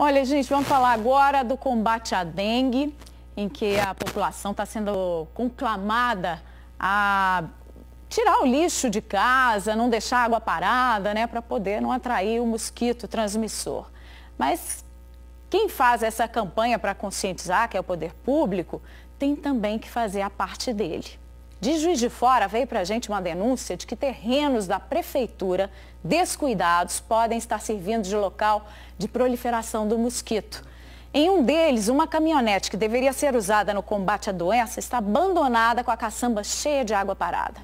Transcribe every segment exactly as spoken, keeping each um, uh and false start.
Olha, gente, vamos falar agora do combate à dengue, em que a população está sendo conclamada a tirar o lixo de casa, não deixar água parada, né, para poder não atrair o mosquito transmissor. Mas quem faz essa campanha para conscientizar, que é o poder público, tem também que fazer a parte dele. De Juiz de Fora veio para a gente uma denúncia de que terrenos da prefeitura descuidados podem estar servindo de local de proliferação do mosquito. Em um deles, uma caminhonete que deveria ser usada no combate à doença está abandonada com a caçamba cheia de água parada.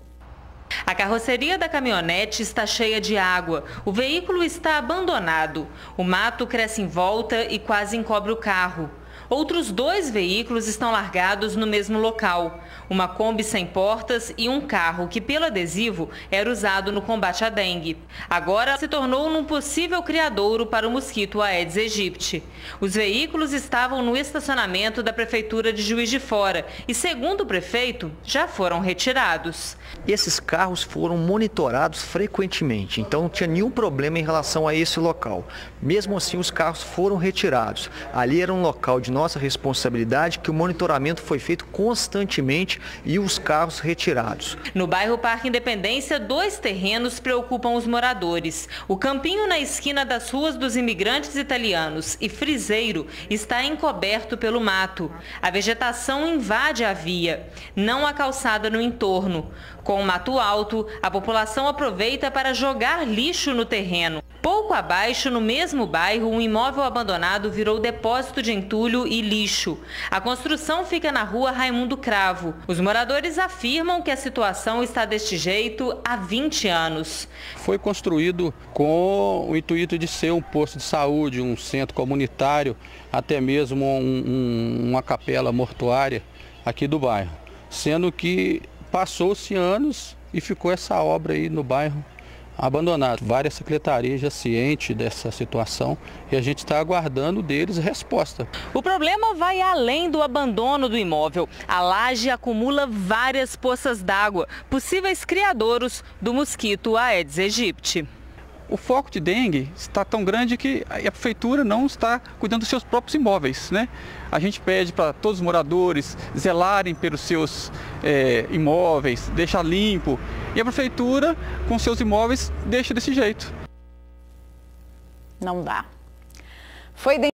A carroceria da caminhonete está cheia de água. O veículo está abandonado. O mato cresce em volta e quase encobre o carro. Outros dois veículos estão largados no mesmo local. Uma Kombi sem portas e um carro que, pelo adesivo, era usado no combate à dengue. Agora se tornou num possível criadouro para o mosquito Aedes aegypti. Os veículos estavam no estacionamento da Prefeitura de Juiz de Fora e, segundo o prefeito, já foram retirados. Esses carros foram monitorados frequentemente, então não tinha nenhum problema em relação a esse local. Mesmo assim, os carros foram retirados. Ali era um local de nossa responsabilidade que o monitoramento foi feito constantemente e os carros retirados. No bairro Parque Independência, dois terrenos preocupam os moradores. O campinho na esquina das ruas dos Imigrantes Italianos e Friseiro está encoberto pelo mato. A vegetação invade a via, não a calçada no entorno. Com o mato alto, a população aproveita para jogar lixo no terreno. Pouco abaixo, no mesmo bairro, um imóvel abandonado virou depósito de entulho e lixo. A construção fica na rua Raimundo Cravo. Os moradores afirmam que a situação está deste jeito há vinte anos. Foi construído com o intuito de ser um posto de saúde, um centro comunitário, até mesmo um, um, uma capela mortuária aqui do bairro. Sendo que passou-se anos e ficou essa obra aí no bairro abandonado. Várias secretarias já cientes dessa situação e a gente está aguardando deles resposta. O problema vai além do abandono do imóvel. A laje acumula várias poças d'água, possíveis criadouros do mosquito Aedes aegypti. O foco de dengue está tão grande que a prefeitura não está cuidando dos seus próprios imóveis, né? A gente pede para todos os moradores zelarem pelos seus é, imóveis, deixar limpo. E a prefeitura, com seus imóveis, deixa desse jeito. Não dá. Foi